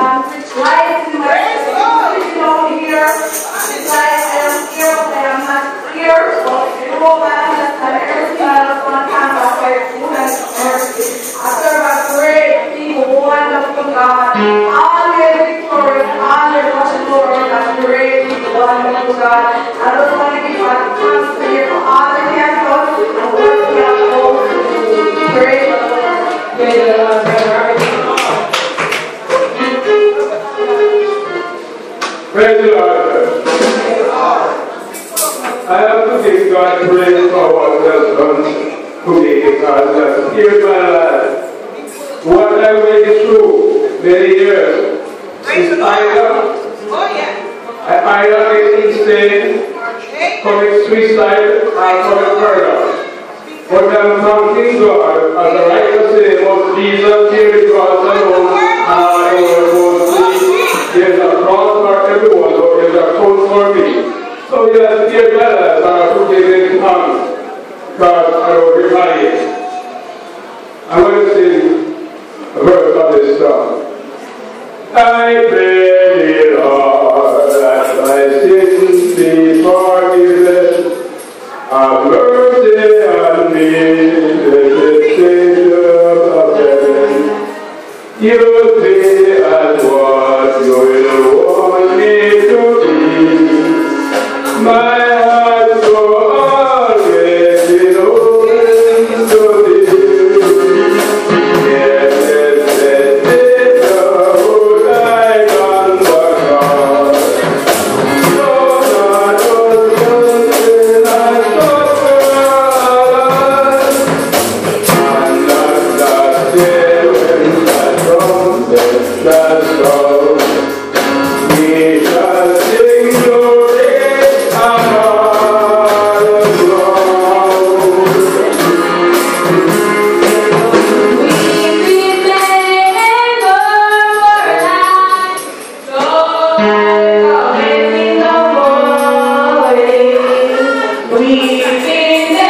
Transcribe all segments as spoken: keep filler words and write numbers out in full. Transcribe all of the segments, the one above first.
um, life in my sitting down here. It's like I am here, but I am not here. So you know that everything else one time I pray goodness and mercy. I serve a great people, wonderful God. All your victory, all your watching over that great people, wonderful God. I just want to give God thanks to you for all that He has done and what He has done. Praise the Lord. Praise the Lord. Praise the Lord. I have to give God praise for what He has done today because He has spared my life. What I went through many years is either I either get insane, commit suicide, or commit murder. But I'm thanking God as the writer says, was Jesus came to cross alone, and I was there's a cross for everyone, so there's a cross for me. So he has spared my life, and I have to give him thanks, because I will be married. I'm going to sing a verse of this song. I pray, Lord, that my sins be forgiven. Have mercy on me, the Savior of heaven. Use me as what you will want me to be. My heart will always be open to thee. Yes, yes, Savior, who died on the cross. So not only sin I that's all. We shall sing glory and honor glory. We remain over life, so in the morning. We remain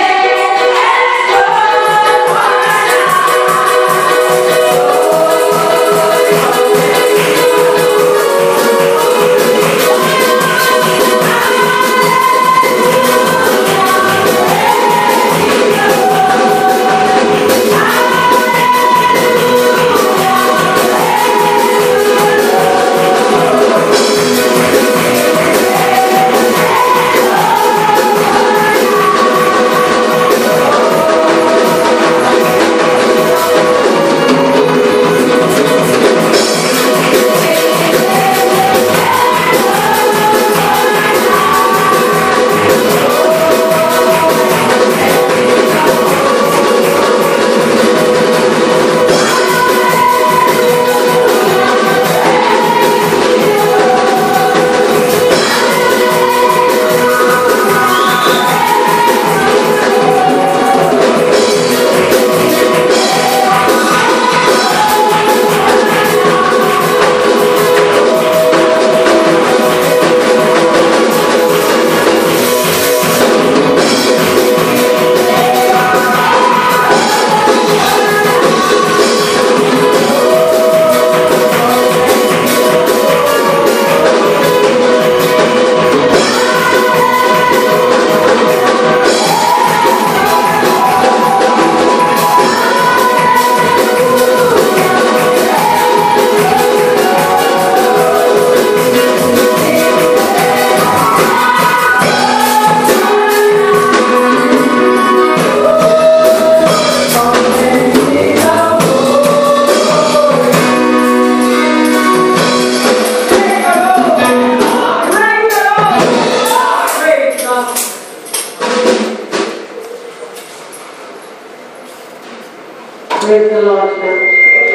Praise the Lord, church.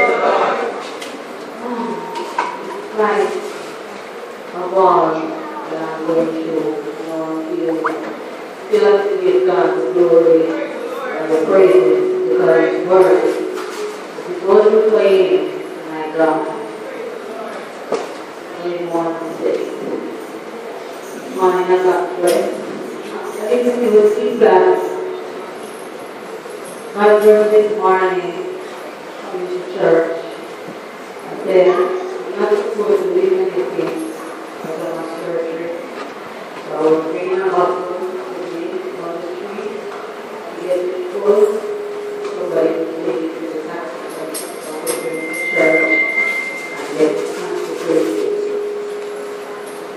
Oh, right. A war that I'm going through, you know, feel, feel like to give God the glory and the praises because His word. It wasn't playing, my God. I didn't want to say. This morning I got rest. I think it was feedback. My girl this morning coming to church, and then not to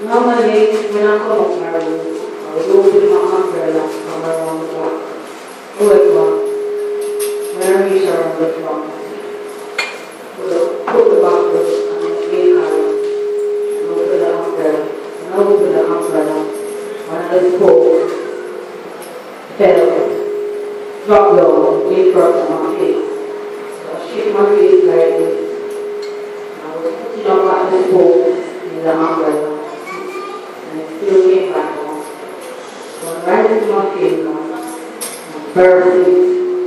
Normally, when I come up my room, I would open my umbrella from around the clock. However, when I reach around the clock, I would put the bottles and the big color and open the umbrella. When I open the umbrella, one of the spoke fell, dropped down in front of my face. So I shake my face like this. I was putting up at the spoke in the umbrella. Still came back home. So right into my face now, bursting,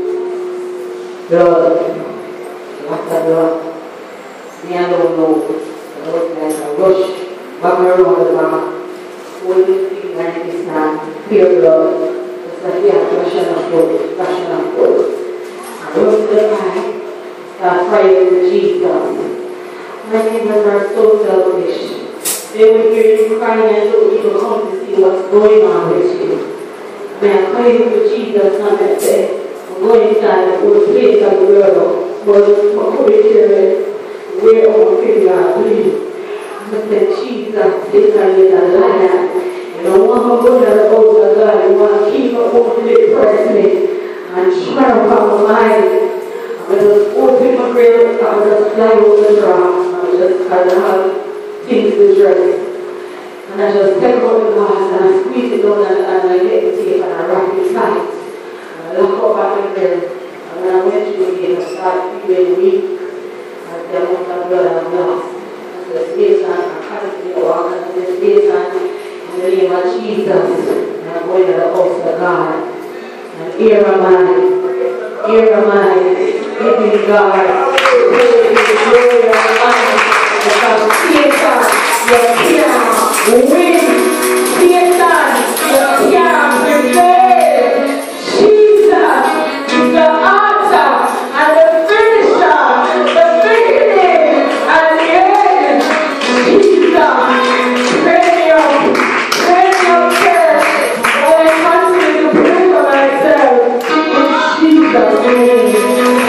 blood, lots of blood. Me, I don't know. I was like a rush back around the back, holding things like this hand, pure blood. It's like we have flashing of blood, flashing of blood. I run to the eye, start praying to Jesus. My neighbors are so selfish. They would hear you crying and don't even come to see what's going on with you. When I'm praying for Jesus, and I say, I'm going inside and go to place of the world, but I'm going to where all things are, please. I said, Jesus, this man is a liar. You don't want to go to the house of God, you want to keep up on the person and try upon my mind. I'm just open my grave, I'm just fly over the draw, I'm just kind of have things to dress. And I just take out the glass and I squeeze it down and, and I get the tape and I wrap it tight. And I lock up back in there. And when I went through again, I started feeling weak. And the amount of blood I've lost. And the space and I can't walk and the space and in the name of Jesus. And I'm going to the house of God. And here am I. Here am I. Giving God. Praise the glory of God. Because Satan, you can't win. Satan, you can't prevail. Jesus is the author and the finisher, the beginning and the end. Jesus, pray me up, pray me up church. I continue to pray for myself in Jesus' name.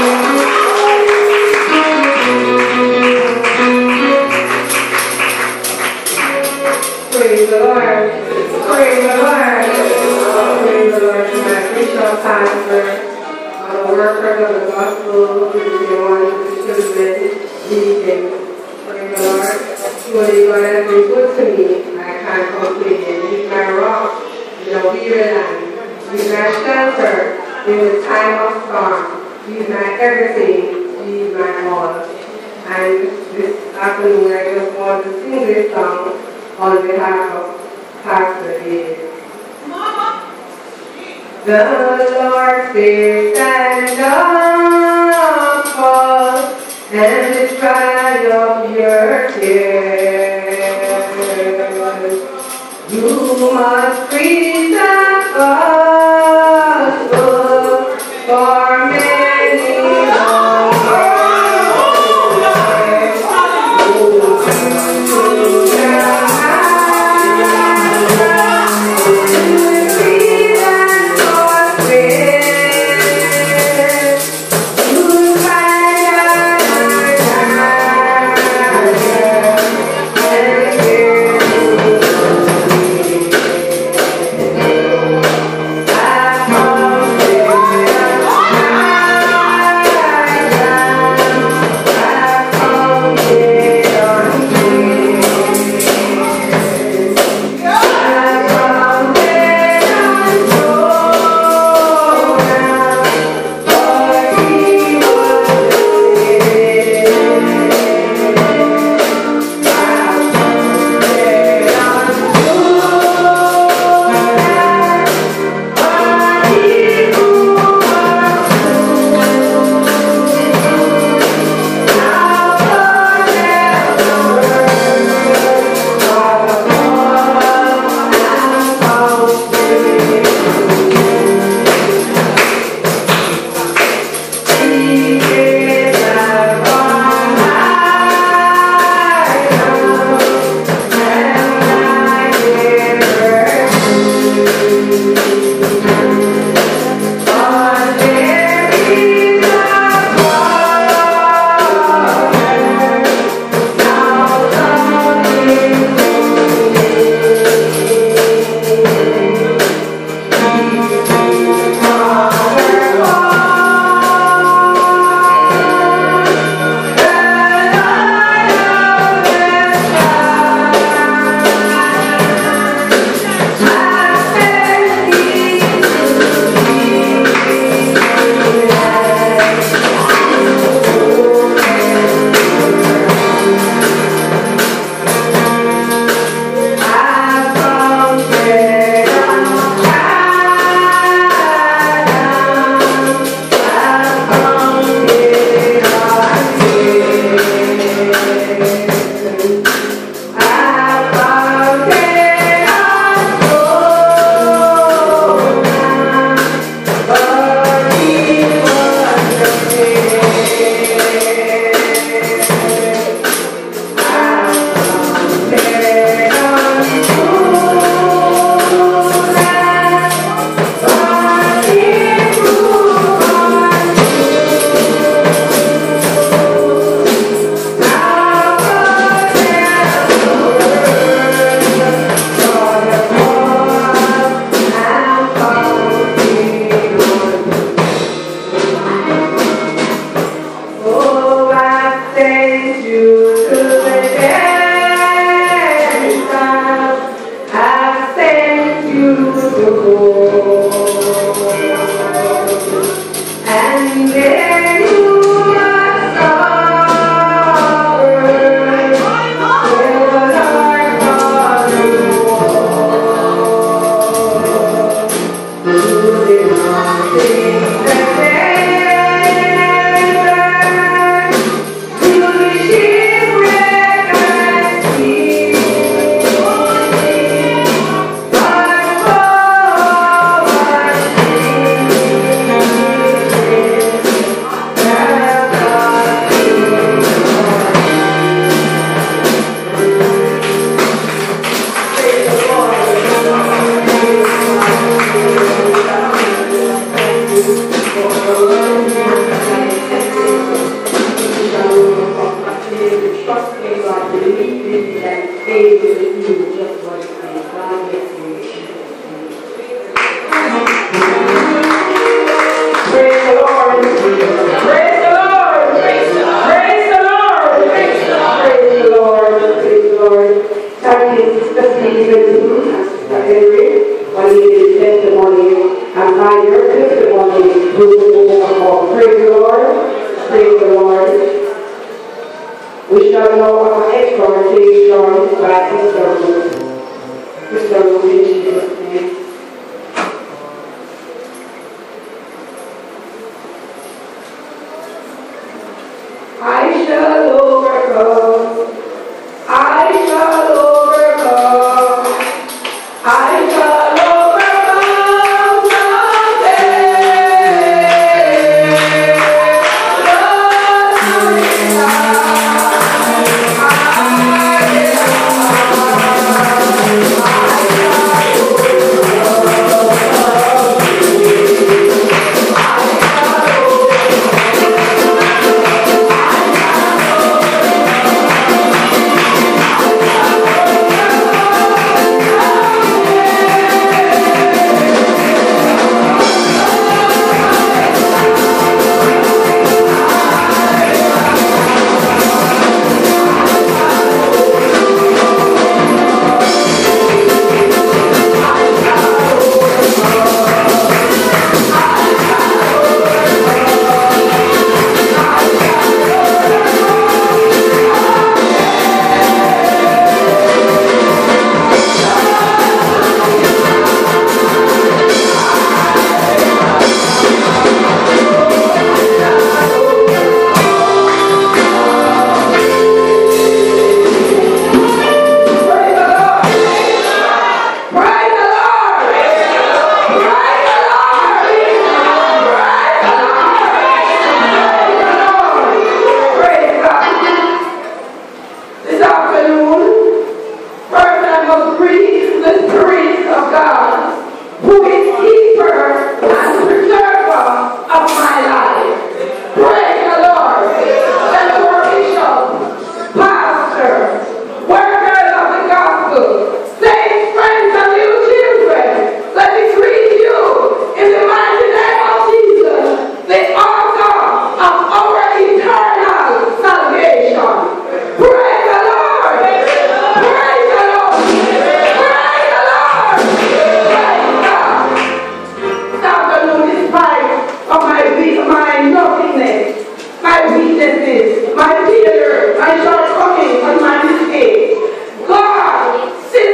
Praise the Lord. Praise the Lord. Praise the Lord to my bishop, pastor, all the workers of the gospel, the children, leading. Praise the Lord. Surely God has been good to me. I can't complain. He's my rock in a weary land. He's my shelter in the time of storm. He's my everything. He's my all. And this afternoon I just want to sing this song on behalf of Pastor David. The Lord says stand up, fall, and the cry of your tears. You must preach the gospel for many long stays with you just what it is. God bless you. Praise the Lord. Praise the Lord. Praise the Lord. Praise the Lord. Praise the Lord. Praise the Lord. Praise the Lord. Thank you, Sister Stephen and Sister Henry, for your testimony and by your testimony we will overcome. Praise the Lord. Praise the Lord. We shall know our exhortation by Sister Ruth. Sister Ruth in Jesus' name. I shall overcome. I shall overcome. I shall overcome weaknesses, my failure, my shortcomings, and my mistakes. God, sit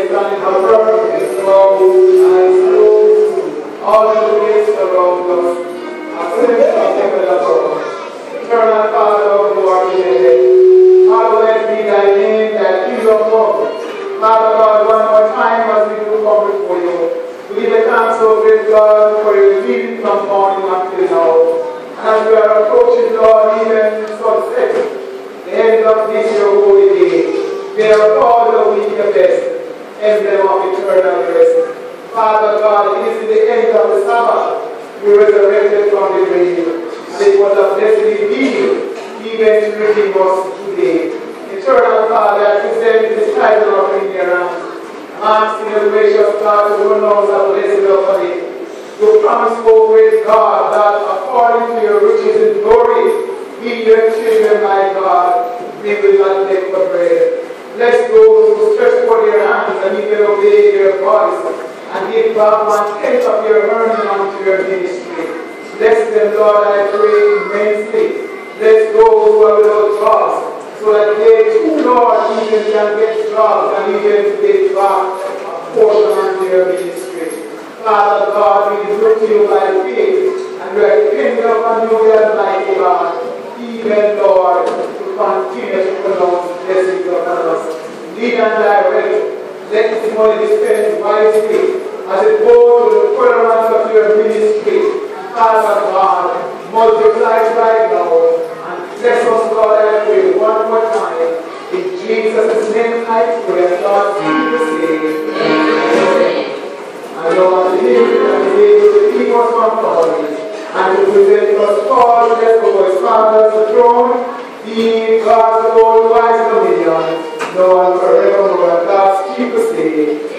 is standing above this world and slow all the ways around us. A sense of heaven above. Eternal Father who art in heaven, hallowed be thy name, thy kingdom come. Father God, one more time as we do come before you, we give a thanks, O great God, for your leading from morning until now. And as we are approaching, Lord, even sunset, the end of this your holy day, they are all the week the best, emblem of eternal rest. Father God, it is the end of the Sabbath, you resurrected from the grave, and it was a blessed deed, even to redeem us today. Eternal Father, I present this title of remembrance, asking the gracious God who knows a blessed of it. You promise, O great God, that according to your riches and glory, we your children, my God, we will not take for bread. Bless those who stretch forth their hands and even obey your voice, and give back one tenth of your earning unto your ministry. Bless them, Lord, I pray immensely. Bless those who are without jobs, so that they too, Lord, even can get jobs and even get back a portion unto your ministry. Father God, we look to you by faith, and we are depending upon you, Almighty God, even, Lord, to continue to pronounce blessings upon us. Lead and direct. Let this money be spent wisely as it goes to the furtherance of your ministry. Father God, multiply right now and bless us, Lord, I pray one more time. In Jesus' name I pray, God, Jesus' name. Amen. And Lord, the Spirit and the able to keep us from falling and to present us all before His Father's throne, be God's all wise dominion, now and forevermore. God's keep us safe.